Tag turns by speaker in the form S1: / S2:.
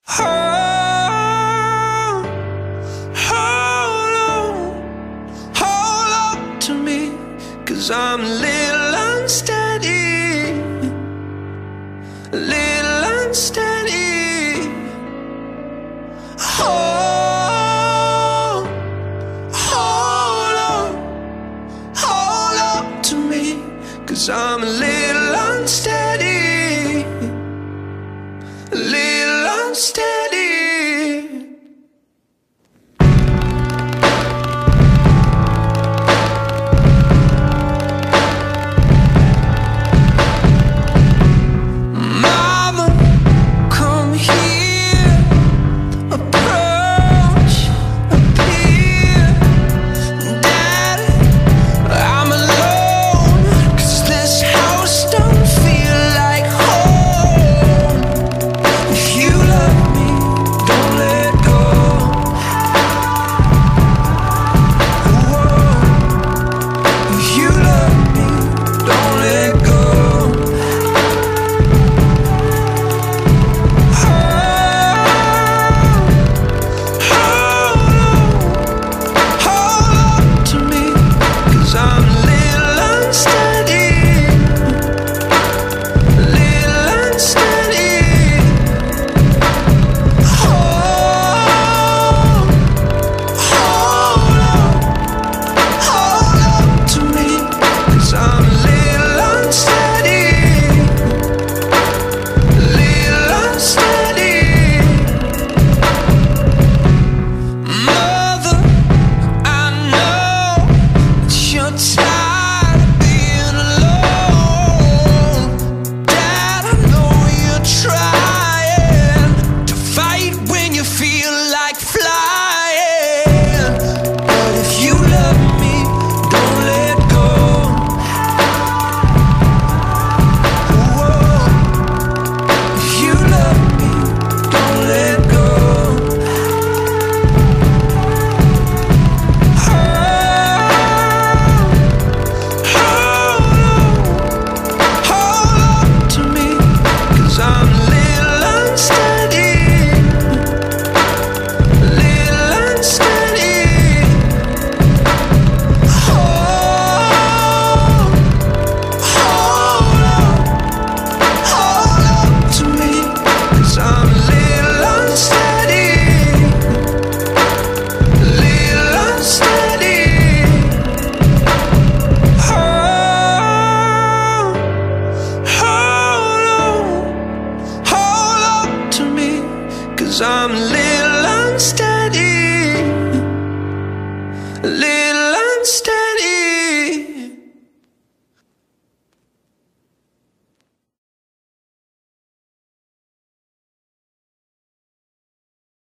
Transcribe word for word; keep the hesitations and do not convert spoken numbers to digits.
S1: Hold, hold on, hold on to me, 'cause I'm a little unsteady, a little unsteady. Hold, hold on, hold on to me, 'cause I'm a little unsteady, a little unsteady. Mama, come here, approach, appear. Daddy, I'm alone, 'cause this house don't feel like home. If you love me, don't let go. Whoa. If you love me, don't let go. I'm a little unsteady.